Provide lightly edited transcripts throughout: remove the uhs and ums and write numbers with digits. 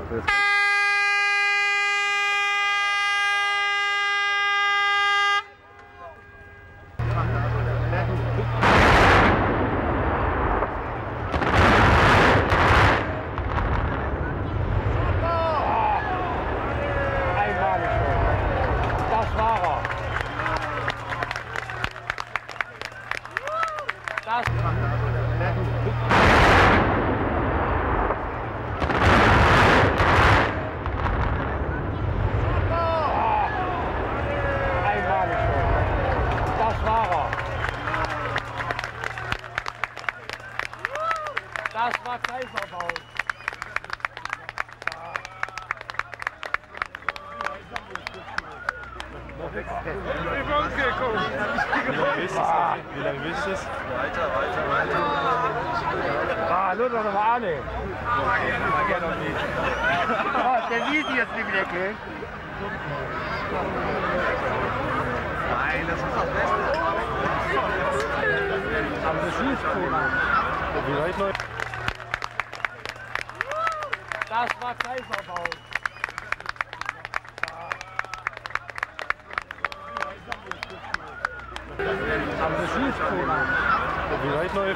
Das war Kaiserbau. Wie lange willst du es? Weiter. Ah, nur noch mal alle. Der sieht jetzt nicht mehr, gell? Nein, das ist das Beste. Aber das ist cool. Wie weit noch? Das war Kaiserbau. Aber das ist cool. Wie weit noch?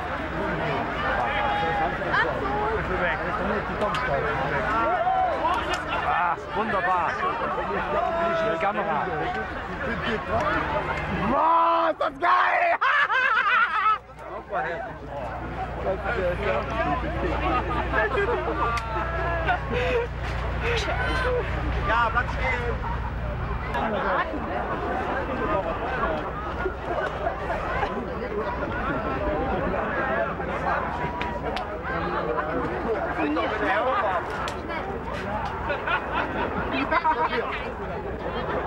Ah, wunderbar. Die Kamera. Wow, ist das geil! Ja, bleib stehen. Ja.